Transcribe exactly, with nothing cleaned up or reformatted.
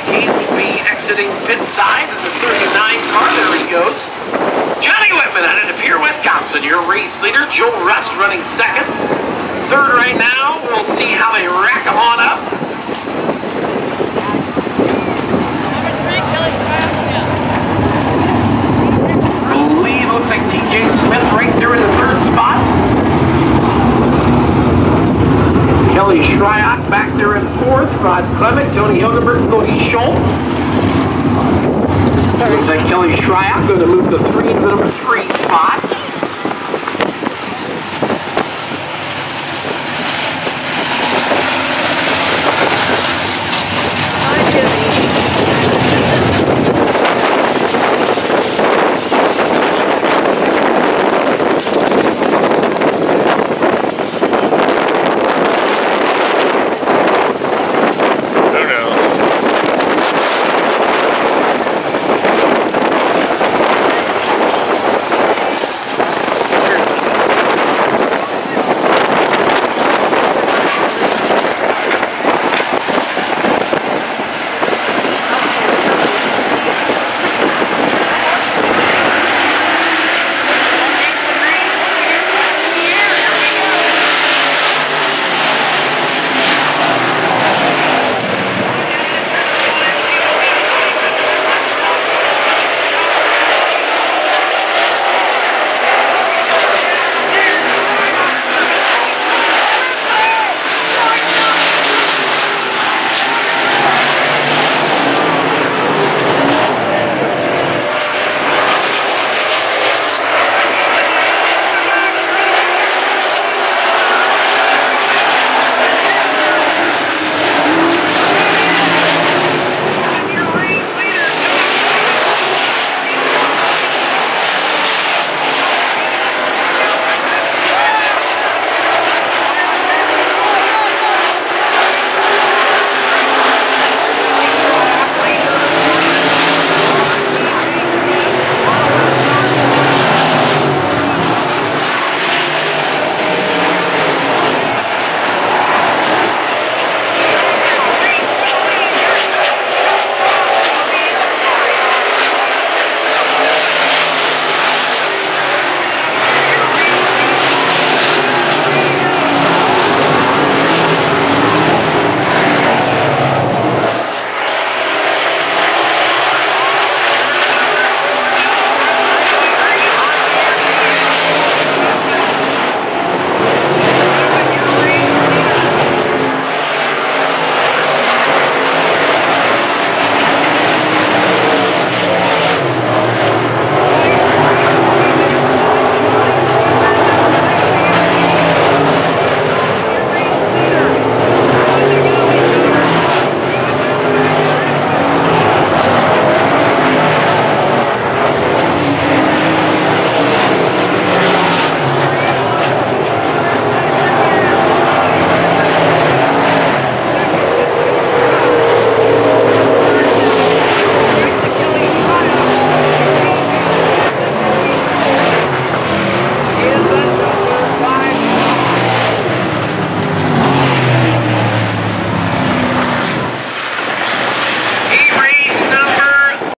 he will be exiting pit side in the thirty-nine car. There he goes. Johnny Whitman out of Pierre, Wisconsin, your race leader. Joe Rust running second. Third right now. We'll see how they rack them on up. Lead looks like T J Smith right there in the third spot. Kelly Shryock back there in fourth. Rod Clement, Tony Hilgenberg, Cody Schultz. Looks like Kelly Shryock going to move the three into the number three.